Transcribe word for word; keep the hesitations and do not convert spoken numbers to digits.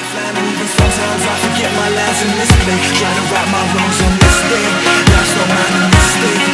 lifeline, and even sometimes I forget my lines in this play. Trying to right my wrongs on this day. Life's no minor mistake.